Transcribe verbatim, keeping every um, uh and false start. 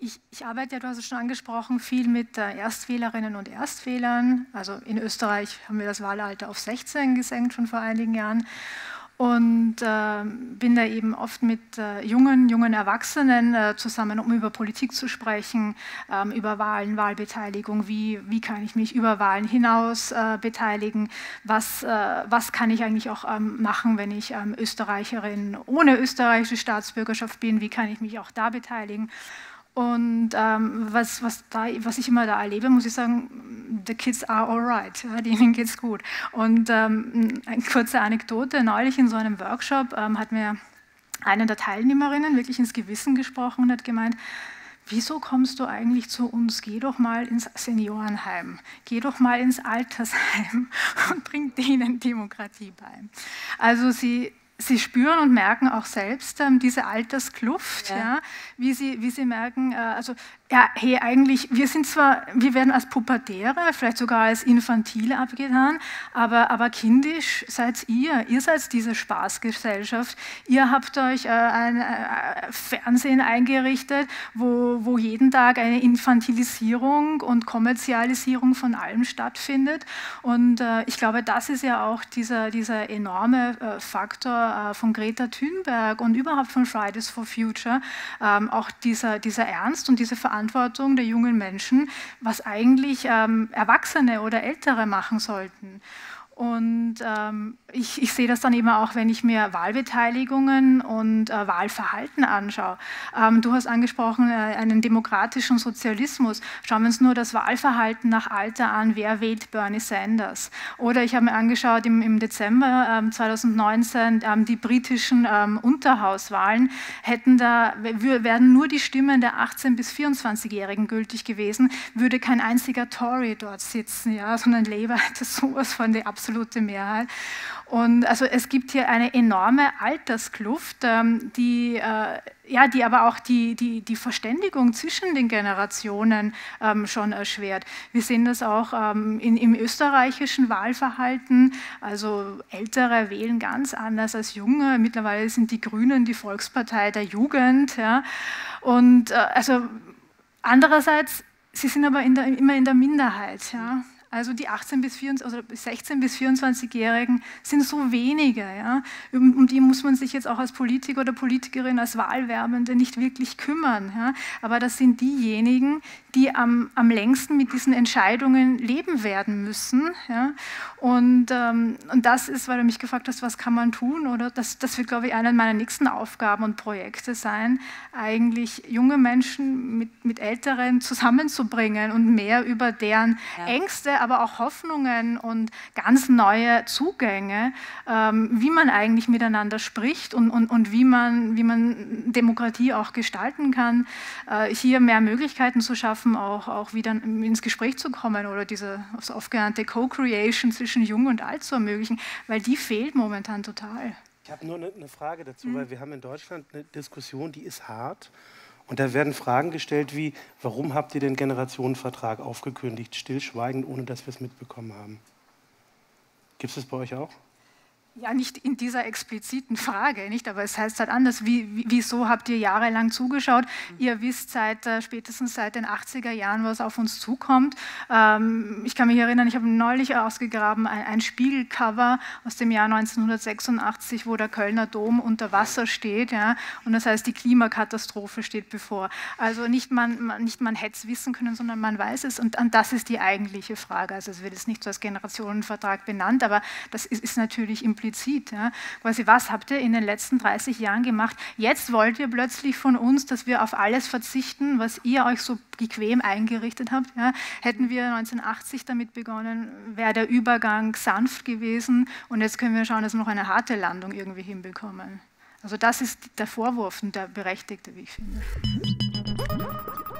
Ich, ich arbeite ja, du hast es schon angesprochen, viel mit äh, Erstwählerinnen und Erstwählern. Also in Österreich haben wir das Wahlalter auf sechzehn gesenkt, schon vor einigen Jahren. Und äh, bin da eben oft mit äh, jungen, jungen Erwachsenen äh, zusammen, um über Politik zu sprechen, ähm, über Wahlen, Wahlbeteiligung, wie, wie kann ich mich über Wahlen hinaus äh, beteiligen, was, äh, was kann ich eigentlich auch ähm, machen, wenn ich ähm, Österreicherin ohne österreichische Staatsbürgerschaft bin, wie kann ich mich auch da beteiligen. Und ähm, was, was, da, was ich immer da erlebe, muss ich sagen, the kids are alright, ja, denen geht's gut. Und ähm, eine kurze Anekdote, neulich in so einem Workshop ähm, hat mir eine der Teilnehmerinnen wirklich ins Gewissen gesprochen und hat gemeint, wieso kommst du eigentlich zu uns? Geh doch mal ins Seniorenheim, geh doch mal ins Altersheim und bring denen Demokratie bei. Also sie Sie spüren und merken auch selbst ähm, diese Alterskluft, ja. Ja, wie, sie, wie sie merken, äh, also ja, hey, eigentlich, wir sind zwar, wir werden als Pubertäre, vielleicht sogar als Infantile abgetan, aber, aber kindisch seid ihr, ihr seid diese Spaßgesellschaft, ihr habt euch äh, ein äh, Fernsehen eingerichtet, wo, wo jeden Tag eine Infantilisierung und Kommerzialisierung von allem stattfindet und äh, ich glaube, das ist ja auch dieser, dieser enorme äh, Faktor von Greta Thunberg und überhaupt von Fridays for Future, ähm, auch dieser, dieser Ernst und diese Verantwortung der jungen Menschen, was eigentlich ähm, Erwachsene oder Ältere machen sollten. Und ähm, ich, ich sehe das dann eben auch, wenn ich mir Wahlbeteiligungen und äh, Wahlverhalten anschaue. Ähm, du hast angesprochen, äh, einen demokratischen Sozialismus. Schauen wir uns nur das Wahlverhalten nach Alter an, wer wählt Bernie Sanders. Oder ich habe mir angeschaut, im, im Dezember ähm, zweitausendneunzehn ähm, die britischen ähm, Unterhauswahlen, hätten da, wären nur die Stimmen der achtzehn- bis vierundzwanzigjährigen gültig gewesen, würde kein einziger Tory dort sitzen, ja, sondern Labour hätte sowas von der absolute Mehrheit. Und also es gibt hier eine enorme Alterskluft, ähm, die, äh, ja, die aber auch die, die, die Verständigung zwischen den Generationen ähm, schon erschwert. Wir sehen das auch ähm, in, im österreichischen Wahlverhalten. Also Ältere wählen ganz anders als Junge. Mittlerweile sind die Grünen die Volkspartei der Jugend. Ja. Und äh, also andererseits, sie sind aber in der, immer in der Minderheit. Ja. Also die achtzehn bis vierundzwanzig, also sechzehn- bis vierundzwanzigjährigen sind so wenige. Ja? Um, um die muss man sich jetzt auch als Politiker oder Politikerin, als Wahlwerbende nicht wirklich kümmern. Ja? Aber das sind diejenigen, die am, am längsten mit diesen Entscheidungen leben werden müssen. Ja? Und, ähm, und das ist, weil du mich gefragt hast, was kann man tun? Oder das, das wird, glaube ich, eine meiner nächsten Aufgaben und Projekte sein, eigentlich junge Menschen mit, mit Älteren zusammenzubringen und mehr über deren ja. Ängste, aber auch Hoffnungen und ganz neue Zugänge, ähm, wie man eigentlich miteinander spricht und, und, und wie, man, wie man Demokratie auch gestalten kann, äh, hier mehr Möglichkeiten zu schaffen, auch, auch wieder ins Gespräch zu kommen oder diese oft genannte Co-Creation zwischen Jung und Alt zu ermöglichen, weil die fehlt momentan total. Ich habe nur eine, eine Frage dazu, mhm. weil wir haben in Deutschland eine Diskussion, die ist hart. Und da werden Fragen gestellt wie, warum habt ihr den Generationenvertrag aufgekündigt, stillschweigend, ohne dass wir es mitbekommen haben? Gibt es das bei euch auch? Ja, nicht in dieser expliziten Frage, nicht, aber es heißt halt anders. Wie, wieso habt ihr jahrelang zugeschaut? Mhm. Ihr wisst seit, äh, spätestens seit den achtziger Jahren, was auf uns zukommt. Ähm, ich kann mich erinnern, ich habe neulich ausgegraben, ein, ein Spiegelcover aus dem Jahr neunzehnhundertsechsundachtzig, wo der Kölner Dom unter Wasser steht. Ja, und das heißt, die Klimakatastrophe steht bevor. Also nicht man, man, nicht man hätte es wissen können, sondern man weiß es. Und, und das ist die eigentliche Frage. Also es wird jetzt nicht so als Generationenvertrag benannt, aber das ist, ist natürlich impliziert. Ja. Quasi, was habt ihr in den letzten dreißig Jahren gemacht? Jetzt wollt ihr plötzlich von uns, dass wir auf alles verzichten, was ihr euch so bequem eingerichtet habt. Ja. Hätten wir neunzehnhundertachtzig damit begonnen, wäre der Übergang sanft gewesen und jetzt können wir schauen, dass wir noch eine harte Landung irgendwie hinbekommen. Also das ist der Vorwurf und der berechtigte, wie ich finde.